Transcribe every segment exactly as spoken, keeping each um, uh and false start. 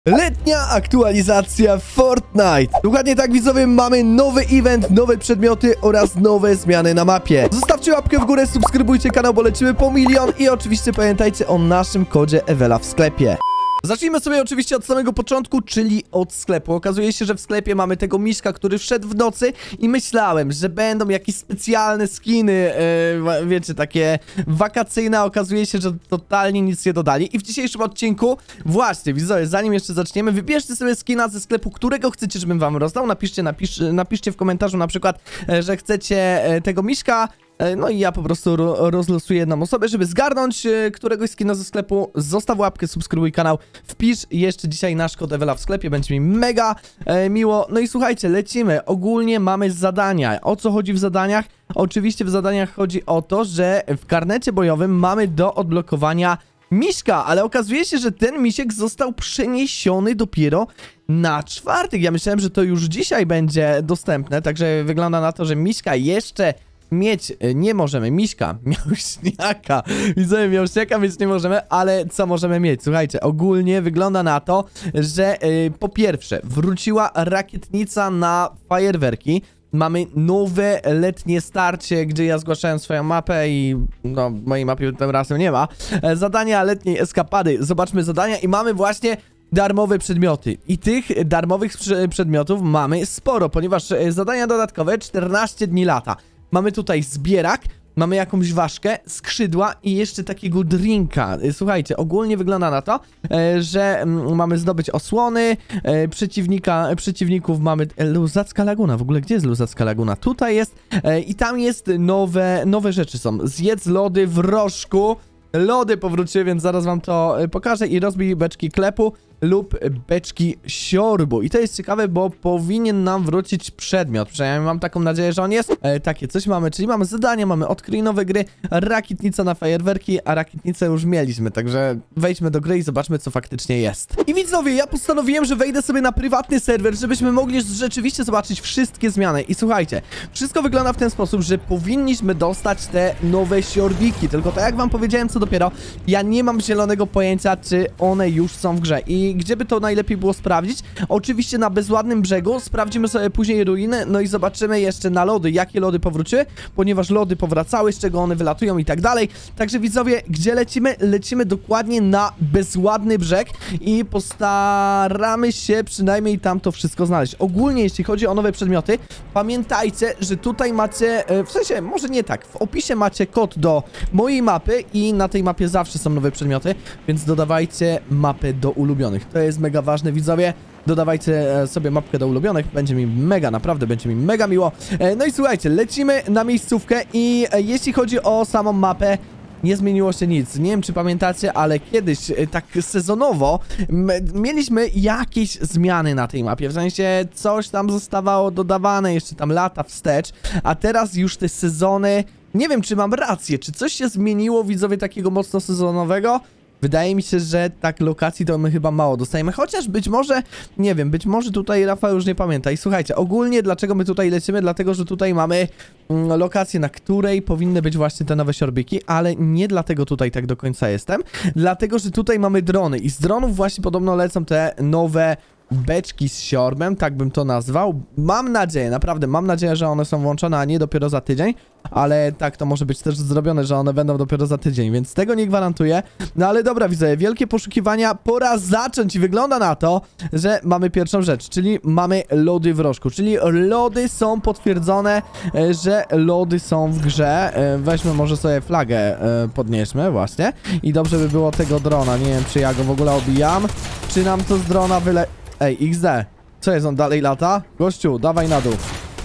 Letnia aktualizacja Fortnite. Dokładnie tak, widzowie, mamy nowy event, nowe przedmioty oraz nowe zmiany na mapie. Zostawcie łapkę w górę, subskrybujcie kanał, bo lecimy po milion i oczywiście pamiętajcie o naszym kodzie Ewela w sklepie. Zacznijmy sobie oczywiście od samego początku, czyli od sklepu. Okazuje się, że w sklepie mamy tego miszka, który wszedł w nocy i myślałem, że będą jakieś specjalne skiny, yy, wiecie, takie wakacyjne. Okazuje się, że totalnie nic nie dodali. I w dzisiejszym odcinku, właśnie, widzowie, zanim jeszcze zaczniemy, wybierzcie sobie skina ze sklepu, którego chcecie, żebym wam rozdał. Napiszcie, napisz, napiszcie w komentarzu na przykład, że chcecie tego miszka. No i ja po prostu ro rozlosuję jedną osobę, żeby zgarnąć e, któregoś skina ze sklepu. Zostaw łapkę, subskrybuj kanał, wpisz jeszcze dzisiaj nasz kod Ewela w sklepie, będzie mi mega e, miło. No i słuchajcie, lecimy. Ogólnie mamy zadania. O co chodzi w zadaniach? Oczywiście w zadaniach chodzi o to, że w karnecie bojowym mamy do odblokowania miszka, ale okazuje się, że ten misiek został przeniesiony dopiero na czwartek. Ja myślałem, że to już dzisiaj będzie dostępne, także wygląda na to, że miśka jeszcze mieć nie możemy. Miśka, miałśniaka. Widzę, miałśniaka mieć nie możemy, ale co możemy mieć? Słuchajcie, ogólnie wygląda na to, że yy, po pierwsze wróciła rakietnica na fajerwerki. Mamy nowe letnie starcie, gdzie ja zgłaszałem swoją mapę i no, mojej mapy tym razem nie ma. E, zadania letniej eskapady. Zobaczmy zadania i mamy właśnie darmowe przedmioty. I tych darmowych przedmiotów mamy sporo, ponieważ zadania dodatkowe czternaście dni lata. Mamy tutaj zbierak, mamy jakąś ważkę, skrzydła i jeszcze takiego drinka. Słuchajcie, ogólnie wygląda na to, e, że m, mamy zdobyć osłony, e, przeciwnika, przeciwników mamy... E, Luzacka Laguna, w ogóle gdzie jest Luzacka Laguna? Tutaj jest e, i tam jest nowe, nowe rzeczy są. Zjedz lody w rożku. Lody powróciły, więc zaraz wam to pokażę i rozbij beczki klepu lub beczki siorbu. I to jest ciekawe, bo powinien nam wrócić przedmiot. Przynajmniej mam taką nadzieję, że on jest. E, takie coś mamy, czyli mamy zadania, mamy odkryj nowe gry, rakietnica na fajerwerki, a rakietnicę już mieliśmy, także wejdźmy do gry i zobaczmy, co faktycznie jest. I widzowie, ja postanowiłem, że wejdę sobie na prywatny serwer, żebyśmy mogli rzeczywiście zobaczyć wszystkie zmiany. I słuchajcie, wszystko wygląda w ten sposób, że powinniśmy dostać te nowe siorbiki, tylko tak jak wam powiedziałem, co dopiero, ja nie mam zielonego pojęcia, czy one już są w grze. I gdzie by to najlepiej było sprawdzić? Oczywiście na bezładnym brzegu. Sprawdzimy sobie później ruiny, no i zobaczymy jeszcze na lody, jakie lody powróciły, ponieważ lody powracały, z czego one wylatują i tak dalej. Także widzowie, gdzie lecimy? Lecimy dokładnie na bezładny brzeg i postaramy się przynajmniej tam to wszystko znaleźć. Ogólnie, jeśli chodzi o nowe przedmioty, pamiętajcie, że tutaj macie, w sensie, może nie tak, w opisie macie kod do mojej mapy i na tej mapie zawsze są nowe przedmioty, więc dodawajcie mapę do ulubionych. To jest mega ważne, widzowie. Dodawajcie sobie mapkę do ulubionych. Będzie mi mega, naprawdę będzie mi mega miło. No i słuchajcie, lecimy na miejscówkę i jeśli chodzi o samą mapę, nie zmieniło się nic. Nie wiem, czy pamiętacie, ale kiedyś tak sezonowo mieliśmy jakieś zmiany na tej mapie. W sensie coś tam zostawało dodawane jeszcze tam lata wstecz, a teraz już te sezony... Nie wiem, czy mam rację, czy coś się zmieniło, widzowie, takiego mocno sezonowego? Wydaje mi się, że tak lokacji to my chyba mało dostajemy, chociaż być może, nie wiem, być może tutaj Rafał już nie pamięta. I słuchajcie, ogólnie dlaczego my tutaj lecimy? Dlatego, że tutaj mamy mm, lokację, na której powinny być właśnie te nowe siorbiki, ale nie dlatego tutaj tak do końca jestem, dlatego, że tutaj mamy drony i z dronów właśnie podobno lecą te nowe beczki z siorbem, tak bym to nazwał. Mam nadzieję, naprawdę mam nadzieję, że one są włączone, a nie dopiero za tydzień, ale tak to może być też zrobione, że one będą dopiero za tydzień, więc tego nie gwarantuję. No ale dobra, widzę, wielkie poszukiwania, pora zacząć i wygląda na to, że mamy pierwszą rzecz, czyli mamy lody w rożku, czyli lody są potwierdzone, że lody są w grze. Weźmy może sobie flagę, podnieśmy właśnie i dobrze by było tego drona, nie wiem, czy ja go w ogóle obijam, czy nam to z drona wyle... Ej, iks de. Co jest, on dalej lata? Gościu, dawaj na dół.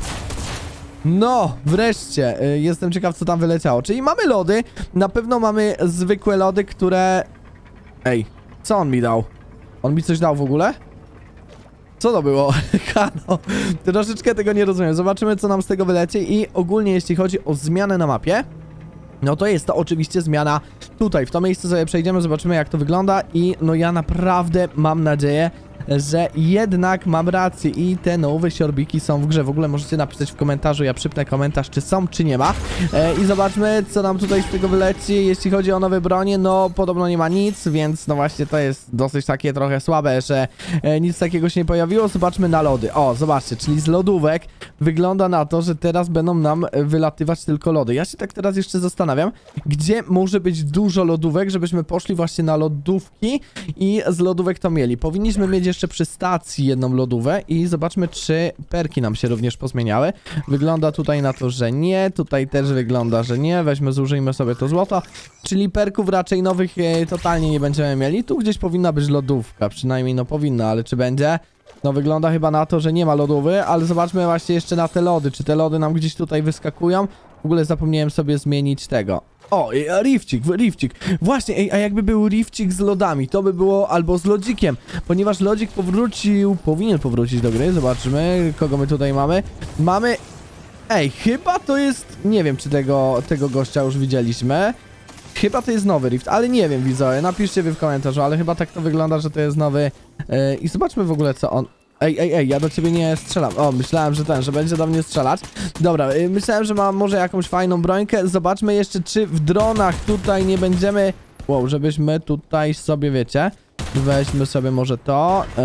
No, wreszcie. Y, jestem ciekaw, co tam wyleciało. Czyli mamy lody. Na pewno mamy zwykłe lody, które... Ej, co on mi dał? On mi coś dał w ogóle? Co to było? Kano. Troszeczkę tego nie rozumiem. Zobaczymy, co nam z tego wyleci. I ogólnie, jeśli chodzi o zmianę na mapie, no to jest to oczywiście zmiana tutaj. W to miejsce sobie przejdziemy, zobaczymy, jak to wygląda. I no ja naprawdę mam nadzieję, że jednak mam rację i te nowe siorbiki są w grze. W ogóle możecie napisać w komentarzu, ja przypnę komentarz, czy są, czy nie ma. E, I zobaczmy, co nam tutaj z tego wyleci. Jeśli chodzi o nowe bronie, no podobno nie ma nic, więc no właśnie to jest dosyć takie trochę słabe, że e, nic takiego się nie pojawiło. Zobaczmy na lody. O, zobaczcie, czyli z lodówek wygląda na to, że teraz będą nam wylatywać tylko lody. Ja się tak teraz jeszcze zastanawiam, gdzie może być dużo lodówek, żebyśmy poszli właśnie na lodówki i z lodówek to mieli. Powinniśmy mieć jeszcze przy stacji jedną lodówkę i zobaczmy, czy perki nam się również pozmieniały. Wygląda tutaj na to, że nie. Tutaj też wygląda, że nie. Weźmy, zużyjmy sobie to złoto. Czyli perków raczej nowych e, totalnie nie będziemy mieli. Tu gdzieś powinna być lodówka. Przynajmniej no powinna, ale czy będzie? No wygląda chyba na to, że nie ma lodówy, ale zobaczmy właśnie jeszcze na te lody. Czy te lody nam gdzieś tutaj wyskakują? W ogóle zapomniałem sobie zmienić tego. O, rifcik, rifcik. Właśnie, ej, a jakby był rifcik z lodami, to by było albo z lodzikiem, ponieważ lodzik powrócił, powinien powrócić do gry. Zobaczmy, kogo my tutaj mamy. Mamy... Ej, chyba to jest... Nie wiem, czy tego, tego gościa już widzieliśmy. Chyba to jest nowy rift, ale nie wiem, widzowie. Napiszcie wy w komentarzu, ale chyba tak to wygląda, że to jest nowy. Yy, I zobaczmy w ogóle, co on... Ej, ej, ej, ja do ciebie nie strzelam. O, myślałem, że ten, że będzie do mnie strzelać. Dobra, yy, myślałem, że mam może jakąś fajną brońkę. Zobaczmy jeszcze, czy w dronach tutaj nie będziemy... Wow, żebyśmy tutaj sobie, wiecie... Weźmy sobie może to. Yy,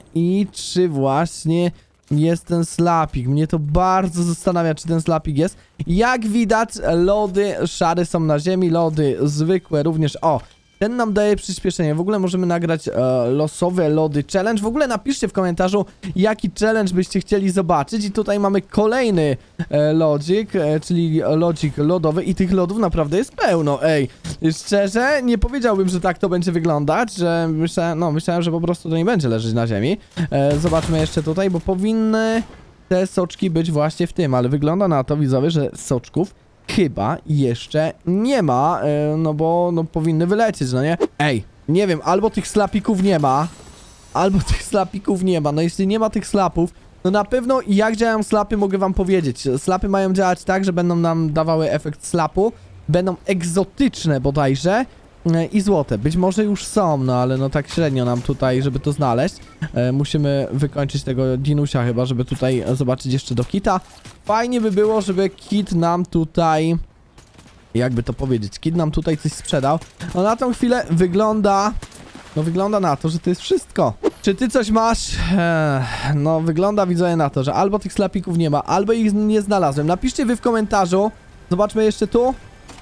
I czy właśnie... jest ten slapik. Mnie to bardzo zastanawia, czy ten slapik jest. Jak widać, lody szare są na ziemi, lody zwykłe również. O, ten nam daje przyspieszenie. W ogóle możemy nagrać e, losowe lody challenge. W ogóle napiszcie w komentarzu, jaki challenge byście chcieli zobaczyć. I tutaj mamy kolejny e, lodzik, e, czyli lodzik lodowy. I tych lodów naprawdę jest pełno. Ej, szczerze, nie powiedziałbym, że tak to będzie wyglądać, że myślałem, no, myślałem, że po prostu to nie będzie leżeć na ziemi. E, zobaczmy jeszcze tutaj, bo powinny te soczki być właśnie w tym, ale wygląda na to, widzowie, że soczków chyba jeszcze nie ma, e, no bo no, powinny wylecieć, no nie? Ej, nie wiem, albo tych slapików nie ma, albo tych slapików nie ma. No jeśli nie ma tych slapów, no na pewno jak działają slapy, mogę wam powiedzieć. Slapy mają działać tak, że będą nam dawały efekt slapu, będą egzotyczne bodajże e, i złote. Być może już są, no ale no tak średnio nam tutaj, żeby to znaleźć. E, musimy wykończyć tego dinusia chyba, żeby tutaj zobaczyć jeszcze do kita. Fajnie by było, żeby kit nam tutaj... Jakby to powiedzieć? Kit nam tutaj coś sprzedał. No na tą chwilę wygląda... No wygląda na to, że to jest wszystko. Czy ty coś masz? Eee, no wygląda, widzowie, na to, że albo tych slapików nie ma, albo ich nie znalazłem. Napiszcie wy w komentarzu. Zobaczmy jeszcze tu.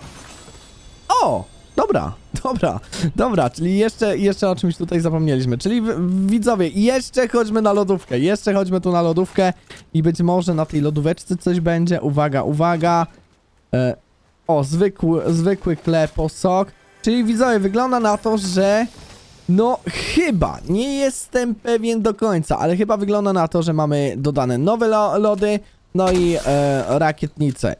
O! Dobra, dobra, dobra, czyli jeszcze, jeszcze o czymś tutaj zapomnieliśmy. Czyli widzowie, jeszcze chodźmy na lodówkę. Jeszcze chodźmy tu na lodówkę i być może na tej lodóweczce coś będzie. Uwaga, uwaga. E, o, zwykły, zwykły kleposok. Czyli widzowie, wygląda na to, że... No chyba, nie jestem pewien do końca, ale chyba wygląda na to, że mamy dodane nowe lo lody, no i e, rakietnice.